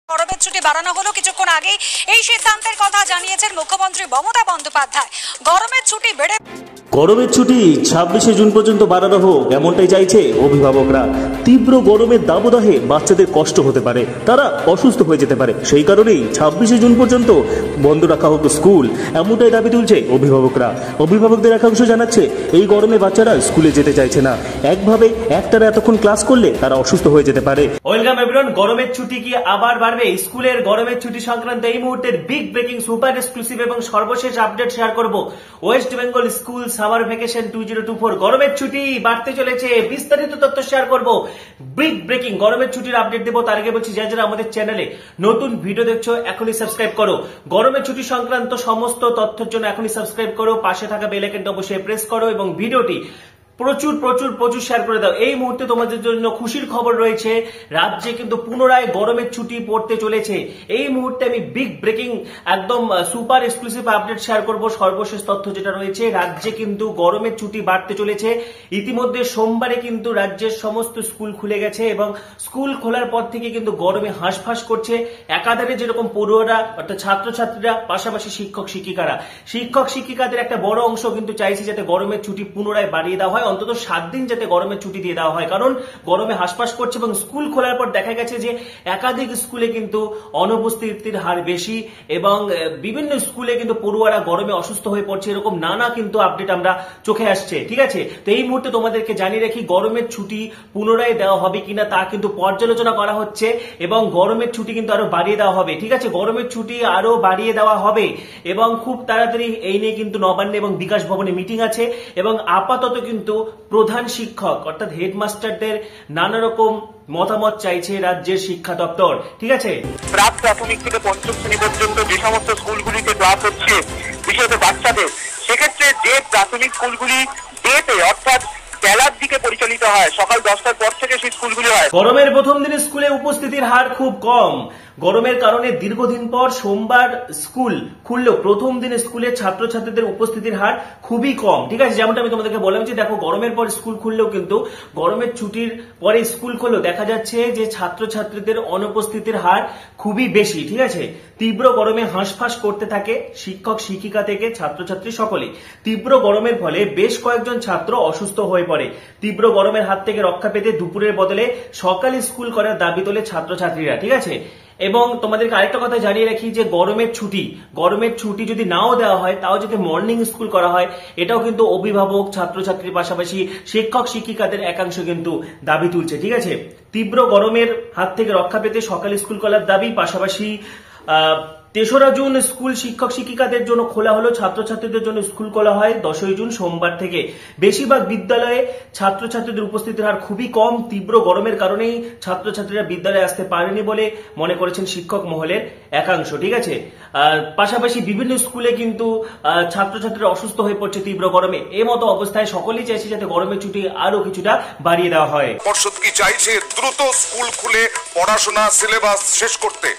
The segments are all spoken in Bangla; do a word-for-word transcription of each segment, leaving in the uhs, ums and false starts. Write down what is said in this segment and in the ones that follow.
গরমের ছুটি বাড়ানো হলো কিছুক্ষণ আগেই এই সিদ্ধান্তের কথা জানিয়েছেন মুখ্যমন্ত্রী মমতা বন্দ্যোপাধ্যায়। গরমের ছুটি বেড়ে গরমের ছুটি ছাব্বিশে জুন পর্যন্ত বাড়ানো হোক এমনটাই চাইছে অভিভাবকরা। তীব্র গরমের দাবদাহে বাচ্চাদের কষ্ট হতে পারে, তারা অসুস্থ হয়ে যেতে পারে, সেই কারণেই ছাব্বিশে জুন পর্যন্ত বন্ধ রাখা হোক স্কুল, এমনটাই দাবি তুলছে অভিভাবকরা। অভিভাবকদের একাংশ জানাচ্ছে এই গরমে বাচ্চারা স্কুলে যেতে চাইছে না, একভাবে একটানা এতক্ষণ ক্লাস করলে তারা অসুস্থ হয়ে যেতে পারে। Welcome everyone. গরমের ছুটি কি আবার বাড়বে? স্কুলের গরমের ছুটি সংক্রান্ত এই মুহূর্তের বিগ ব্রেকিং সুপার এক্সক্লুসিভ এবং সর্বশেষ আপডেট শেয়ার করব। West Bengal school summer vacation দুই হাজার চব্বিশ গরমের ছুটি বাড়তে চলেছে, বিস্তারিত তথ্য শেয়ার করব। বিগ ব্রেকিং গরমের ছুটির আপডেট দেবো। তার আগে বলছি, যারা যারা আমাদের চ্যানেলে নতুন ভিডিও দেখছো এখনই সাবস্ক্রাইব করো। গরমের ছুটি সংক্রান্ত সমস্ত তথ্যের জন্য এখনই সাবস্ক্রাইব করো, পাশে থাকা বেল আইকনটা অবশ্যই প্রেস করো এবং ভিডিওটি প্রচুর প্রচুর প্রচুর শেয়ার করে দাও। এই মুহূর্তে তোমাদের জন্য খুশির খবর রয়েছে, রাজ্যে কিন্তু পুনরায় গরমের ছুটি পড়তে চলেছে। এই মুহূর্তে আমি বিগ ব্রেকিং একদম সুপার এক্সক্লুসিভ আপডেট শেয়ার করব। সর্বশেষ তথ্য যেটা রয়েছে, রাজ্যে কিন্তু গরমের ছুটি বাড়তে চলেছে। ইতিমধ্যে সোমবারে কিন্তু রাজ্যের সমস্ত স্কুল খুলে গেছে এবং স্কুল খোলার পর থেকে কিন্তু গরমে হাঁসফাঁস করছে একাধারে, যেরকম পড়ুয়ারা অর্থাৎ ছাত্রছাত্রীরা, পাশাপাশি শিক্ষক শিক্ষিকারা। শিক্ষক শিক্ষিকাদের একটা বড় অংশ কিন্তু চাইছে যাতে গরমের ছুটি পুনরায় বাড়িয়ে দেওয়া হয়, অন্তত সাত দিন যাতে গরমের ছুটি দিয়ে দেওয়া হয়, কারণ গরমে হাঁসফাঁস করছে এবং স্কুল খোলার পর দেখা গেছে যে একাধিক স্কুলে কিন্তু অনুপস্থিতির হার বেশি এবং বিভিন্ন স্কুলে কিন্তু পড়ুয়ারা গরমে অসুস্থ হয়ে পড়ছে। এরকম নানা কিন্তু আপডেট আমরা চোখে আসছে। ঠিক আছে, তো এই মুহূর্তে তোমাদেরকে জানিয়ে রাখি, গরমের ছুটি পুনরায় দেওয়া হবে কিনা তা কিন্তু পর্যালোচনা করা হচ্ছে এবং গরমের ছুটি কিন্তু আরো বাড়িয়ে দেওয়া হবে। ঠিক আছে, গরমের ছুটি আরো বাড়িয়ে দেওয়া হবে এবং খুব তাড়াতাড়ি এই নিয়ে কিন্তু নবান্নে এবং বিকাশ ভবনে মিটিং আছে এবং আপাতত কিন্তু প্রধান শিক্ষক অর্থাৎ হেডমাস্টারদের নানা রকম মতামত চাইছে রাজ্যের শিক্ষা দপ্তর। ঠিক আছে, প্রাক প্রাথমিক থেকে পঞ্চম শ্রেণী পর্যন্ত যে সমস্ত স্কুলগুলিতে ক্লাস হচ্ছে বিশেষত বাচ্চাদের, সেক্ষেত্রে যে প্রাথমিক স্কুলগুলি ডেতে অর্থাৎ বেলার দিকে পরিচালিত হয়, সকাল দশটার পর থেকে সেই স্কুলগুলি হয়। গরমের প্রথম দিনে স্কুলে উপস্থিতির হার খুব কম। গরমের কারণে দীর্ঘদিন পর সোমবার স্কুল খুললেও প্রথম দিনে স্কুলে ছাত্রছাত্রীদের উপস্থিতির হার খুবই কম। ঠিক আছে, যেমনটা আমি তোমাদেরকে বললাম যে দেখো, গরমের পর স্কুল খুললেও কিন্তু গরমের ছুটির পরে স্কুল খুললেও দেখা যাচ্ছে যে ছাত্রছাত্রীদের অনুপস্থিতির হার খুবই বেশি। ঠিক আছে, তীব্র গরমে হাঁসফাঁস করতে থাকে শিক্ষক শিক্ষিকা থেকে ছাত্রছাত্রী সকলে। তীব্র গরমের ফলে বেশ কয়েকজন ছাত্র অসুস্থ হয়ে পড়ে। তীব্র গরমের হাত থেকে রক্ষা পেতে দুপুরের বদলে সকালে স্কুল করার দাবি তোলে ছাত্রছাত্রীরা। ঠিক আছে, এবং তোমাদেরকে আরেকটা কথা জানিয়ে রাখি যে গরমের ছুটি গরমের ছুটি যদি নাও দেওয়া হয়, তাও যদি মর্নিং স্কুল করা হয়, এটাও কিন্তু অভিভাবক ছাত্রছাত্রীর পাশাপাশি শিক্ষক শিক্ষিকাদের একাংশ কিন্তু দাবি তুলছে। ঠিক আছে, তীব্র গরমের হাত থেকে রক্ষা পেতে সকালে স্কুল করার দাবি, পাশাপাশি আহ তেসরা জুন স্কুল শিক্ষক শিক্ষিকাদের জন্য খোলা হলো, ছাত্রছাত্রীদের জন্য স্কুল খোলা হয় দশই জুন সোমবার থেকে। বেশিরভাগ বিদ্যালয়ে ছাত্রছাত্রীদের উপস্থিতির হার খুবই কম। তীব্র গরমের কারণেই ছাত্রছাত্রীরা বিদ্যালয়ে আসতে পারেনি বলে মনে করেছেন শিক্ষক মহলের একাংশ। ঠিক আছে, পাশাপাশি বিভিন্ন স্কুলে কিন্তু ছাত্রছাত্রীরা অসুস্থ হয়ে পড়ছে তীব্র গরমে। এই মতো অবস্থায় সকলেই চাইছে যাতে গরমের ছুটি আরো কিছুটা বাড়িয়ে দেওয়া হয়। পর্ষদ কি চাইছে দ্রুত স্কুল খুলে পড়াশোনা সিলেবাস শেষ করতে?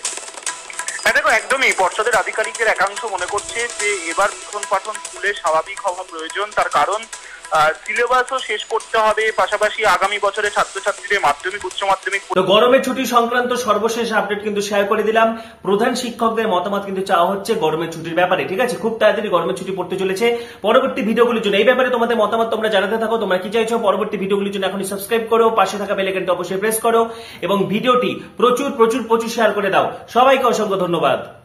হ্যাঁ দেখো, একদমই পর্ষদের আধিকারিকদের একাংশ মনে করছে যে এবার পঠন পাঠন স্কুলে স্বাভাবিক হওয়া প্রয়োজন। তার কারণ সিলেবাসও শেষ করতে হবে, পাশাপাশি আগামী বছরে ছাত্রছাত্রীদের মাধ্যমিক উচ্চ মাধ্যমিক। তো গরমের ছুটি সংক্রান্ত সর্বশেষ আপডেট কিন্তু শেয়ার করে দিলাম। প্রধান শিক্ষকদের মতামত কিন্তু চাওয়া হচ্ছে গরমের ছুটির ব্যাপারে। ঠিক আছে, খুব তাড়াতাড়ি গরমের ছুটি পড়তে চলেছে। পরবর্তী ভিডিওগুলির জন্য এই ব্যাপারে তোমাদের মতামত তোমরা জানাতে থাকো, তোমরা কি চাইছো। পরবর্তী ভিডিওগুলির জন্য এখনই সাবস্ক্রাইব করো, পাশে থাকা বেল আইকনটা অবশ্যই প্রেস করো এবং ভিডিওটি প্রচুর প্রচুর প্রচুর শেয়ার করে দাও। সবাইকে অসংখ্য ধন্যবাদ।